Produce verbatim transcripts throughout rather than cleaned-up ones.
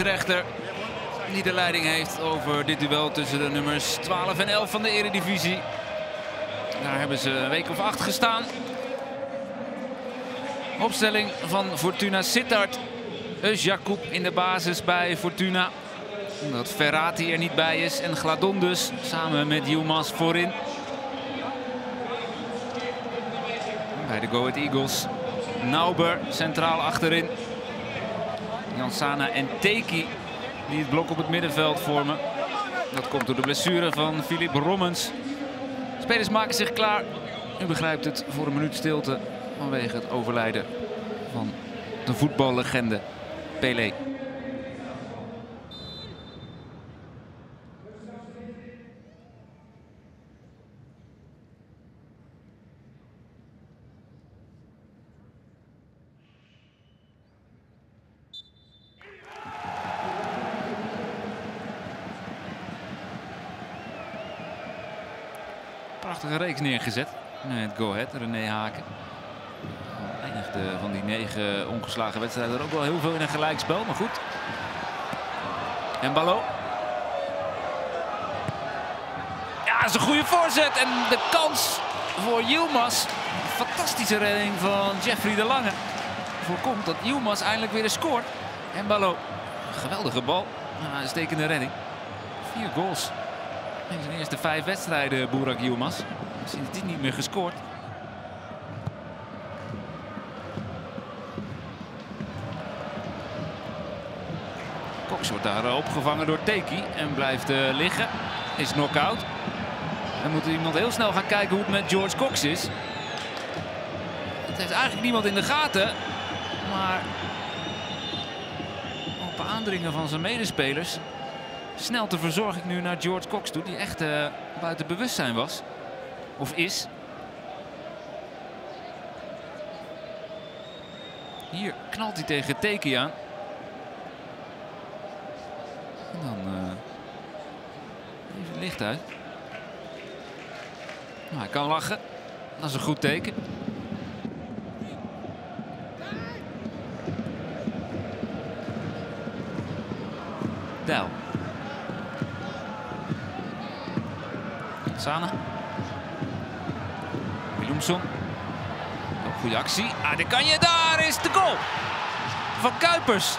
scheidsrechter die de leiding heeft over dit duel tussen de nummers twaalf en elf van de Eredivisie. Daar hebben ze een week of acht gestaan. Opstelling van Fortuna Sittard. Özyakup in de basis bij Fortuna. Omdat Ferrati er niet bij is en Gladon dus samen met Yilmaz voorin. Bij de Go Ahead Eagles Nauber centraal achterin. Jansana en Teki die het blok op het middenveld vormen. Dat komt door de blessure van Filip Rommens. Spelers maken zich klaar. U begrijpt het, voor een minuut stilte vanwege het overlijden van de voetballegende Pelé. Prachtige reeks neergezet met Go Ahead, René Haken. Eindigde van die negen ongeslagen wedstrijden er ook wel heel veel in een gelijkspel, maar goed. En Ballo. Ja, dat is een goede voorzet en de kans voor Yilmaz. Een fantastische redding van Jeffrey de Lange. Voorkomt dat Yilmaz eindelijk weer eens scoort. En Ballo. Geweldige bal. Een uitstekende redding. Vier goals. In zijn eerste vijf wedstrijden, Burak Yilmaz. Sindsdien niet meer gescoord. Cox wordt daar opgevangen door Teki en blijft uh, liggen. Is knock-out. Dan moet iemand heel snel gaan kijken hoe het met George Cox is. Het heeft eigenlijk niemand in de gaten. Maar op aandringen van zijn medespelers snel te verzorging nu naar George Cox toe, die echt uh, buiten bewustzijn was. Of is. Hier knalt hij tegen Teki aan. En dan uh, even licht uit. Nou, hij kan lachen. Dat is een goed teken. Dijl. Sana. Willemson. Oh, goede actie. Ah, daar kan je. Daar is de goal van Kuipers.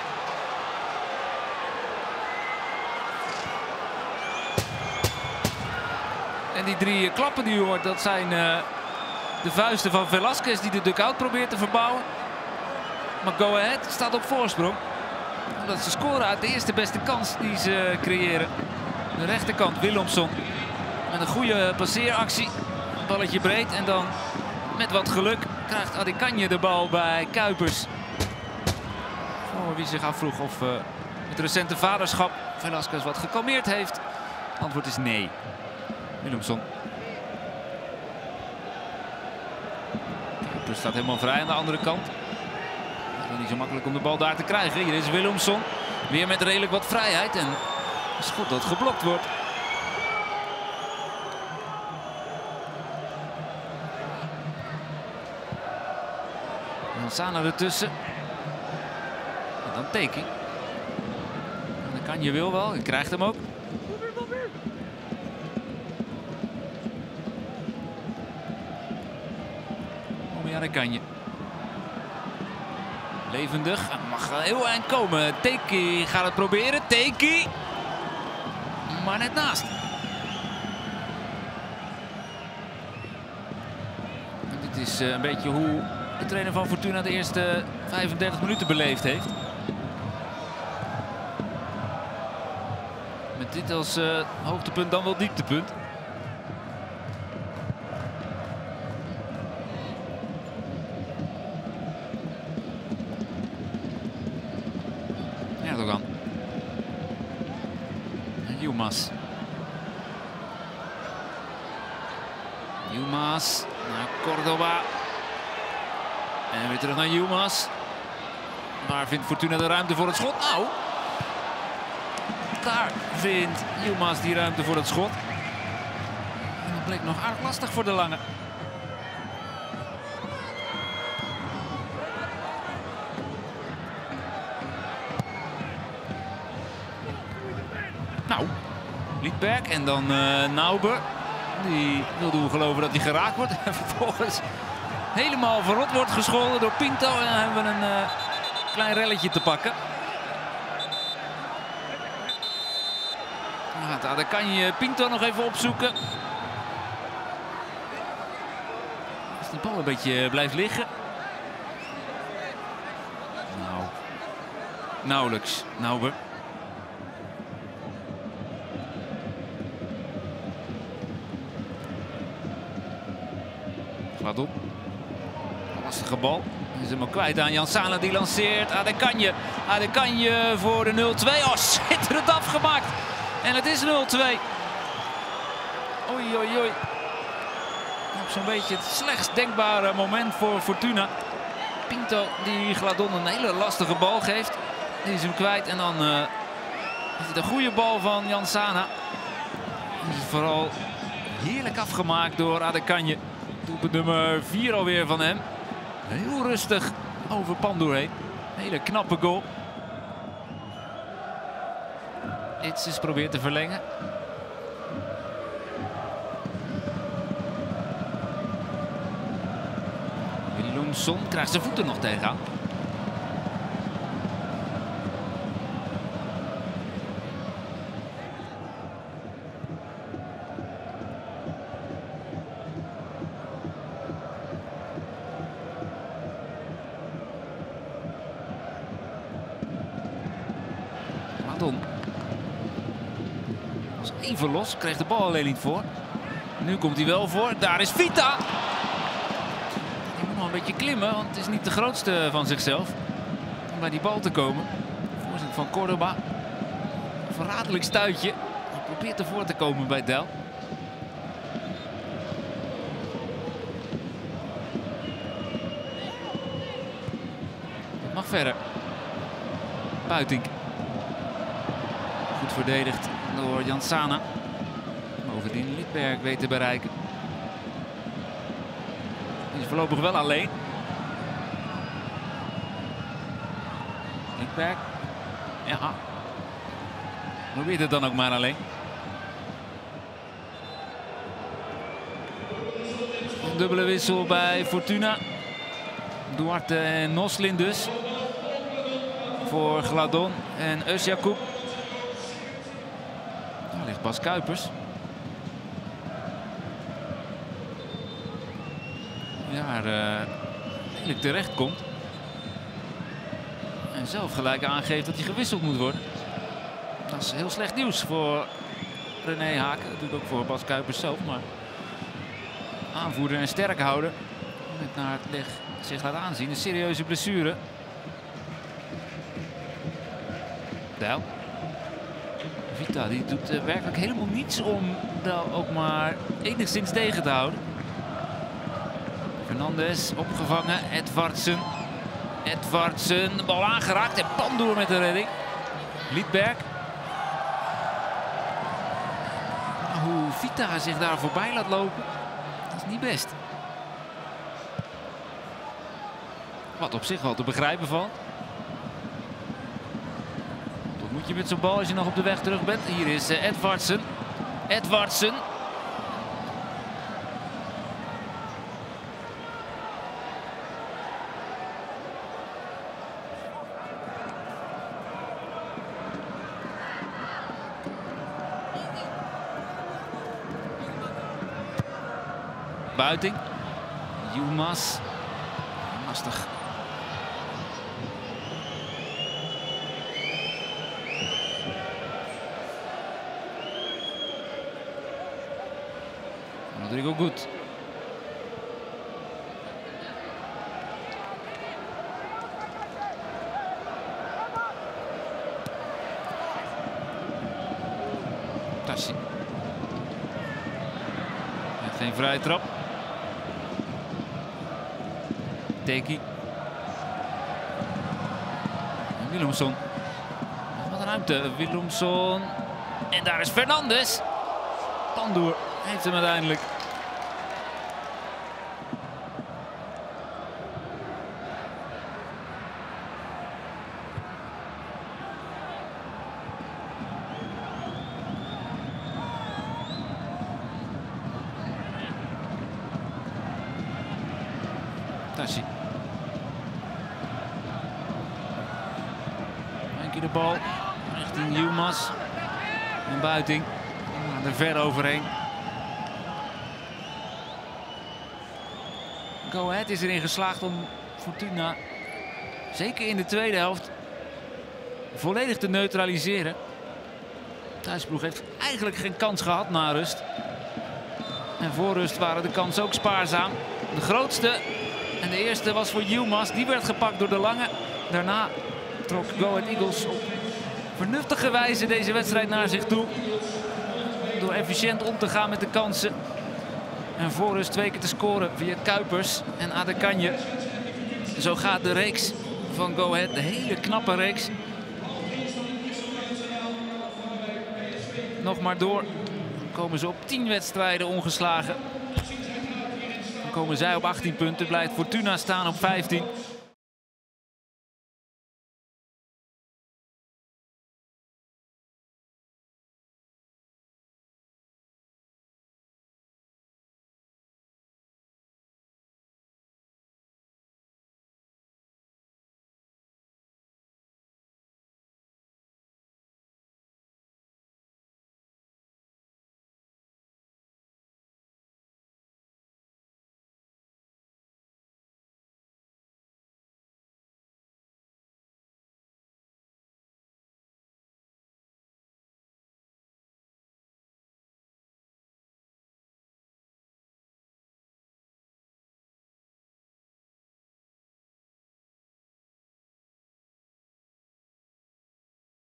En die drie klappen die u hoort, dat zijn uh, de vuisten van Velasquez die de dugout probeert te verbouwen. Maar Go Ahead staat op voorsprong. Omdat ze scoren uit de eerste beste kans die ze creëren. De rechterkant Willemson. Met een goede passeeractie. Balletje breed en dan met wat geluk krijgt Adekanje de bal bij Kuipers. Voor wie zich afvroeg of uh, het recente vaderschap Velasquez wat gekalmeerd heeft. Antwoord is nee. Willemson. Kuipers staat helemaal vrij aan de andere kant. Het is niet zo makkelijk om de bal daar te krijgen. Hier is Willemson. Weer met redelijk wat vrijheid. En een schot dat geblokt wordt. Sana ertussen. En dan Teki. Dan kan je wil wel. Je krijgt hem ook. Ja, dan kan je. Levendig. Mag heel eind komen. Teki gaat het proberen. Teki. Maar net naast. En dit is een beetje hoe de trainer van Fortuna de eerste vijfendertig minuten beleefd heeft. Met dit als uh, hoogtepunt dan wel dieptepunt. Erdogan. Yilmaz. Yilmaz naar Cordoba. En weer terug naar Yilmaz. Waar vindt Fortuna de ruimte voor het schot? Nou, daar vindt Yilmaz die ruimte voor het schot. En dat bleek nog aardig lastig voor de Lange. Nou, Liedberg en dan uh, Nauber. Die wil doen geloven dat hij geraakt wordt. En vervolgens helemaal verrot wordt gescholden door Pinto. En dan hebben we een uh, klein relletje te pakken. Nou, dan kan je Pinto nog even opzoeken. Als die bal een beetje blijft liggen. Nou, nauwelijks. Nauber. Gladon. Lastige bal. Is hem ook kwijt aan Jansana die lanceert. Adekanje. Adekanje voor de nul twee. Oh, schitterend afgemaakt. En het is nul twee. Oei, oei, oei. Op zo'n beetje het slechtst denkbare moment voor Fortuna. Pinto die Gladon een hele lastige bal geeft. Die is hem kwijt. En dan uh, is het een goede bal van Jansana. Vooral heerlijk afgemaakt door Adekanje. Doelpunt nummer vier alweer van hem. Heel rustig over Pandoer heen. Hele knappe goal. Itzes probeert te verlengen. Willemson krijgt zijn voeten nog tegenaan. Madon. Was even los, kreeg de bal alleen niet voor. Nu komt hij wel voor. Daar is Vita. Die moet nog een beetje klimmen, want het is niet de grootste van zichzelf. Om bij die bal te komen. Voorzet van Cordoba. Een verraderlijk stuitje. Hij probeert ervoor te komen bij Del. Het mag verder. Buitink. Goed verdedigd door Jansana. Bovendien Liedberg weet te bereiken. Hij is voorlopig wel alleen. Liedberg. Ja. Probeert het dan ook maar alleen. Een dubbele wissel bij Fortuna. Duarte en Noslin dus. Voor Gladon en Özyakup. Daar ligt Bas Kuipers. Daar uh, redelijk terecht komt. En zelf gelijk aangeeft dat hij gewisseld moet worden. Dat is heel slecht nieuws voor René Haken. Dat doet ook voor Bas Kuipers zelf. Maar aanvoerder en sterk houden. Met naar het leg zich laat aanzien. Een serieuze blessure. Dijl. Vita die doet uh, werkelijk helemaal niets om Dijl ook maar enigszins tegen te houden. Fernandes opgevangen. Edvardsen. Edvardsen. De bal aangeraakt. En Pandoer met de redding. Liedberg. Hoe Vita zich daar voorbij laat lopen. Dat is niet best. Wat op zich wel te begrijpen valt. Wat moet je met zo'n bal als je nog op de weg terug bent? Hier is uh, Edvardsen. Edvardsen. Buiting. Yilmaz. Lastig. Rodrigo goed. Tassi. Geen vrije trap. Teki. Willemson. Wat een ruimte. Willemson. En daar is Fernandes. Pandoer heeft hem uiteindelijk. Higashi. Eén keer de bal richting Yilmaz. En Buiting. Er ver overheen. Go Ahead is erin geslaagd om Fortuna, zeker in de tweede helft, volledig te neutraliseren. De thuisploeg heeft eigenlijk geen kans gehad na rust. En voor rust waren de kansen ook spaarzaam. De grootste en de eerste was voor Yilmaz. Die werd gepakt door de Lange. Daarna trok Go Ahead Eagles op vernuftige wijze deze wedstrijd naar zich toe. Door efficiënt om te gaan met de kansen. En voor rust twee keer te scoren via Kuipers en Adekanje. Zo gaat de reeks van Go Ahead, de hele knappe reeks, nog maar door. Dan komen ze op tien wedstrijden ongeslagen. Dan komen zij op achttien punten, blijft Fortuna staan op vijftien.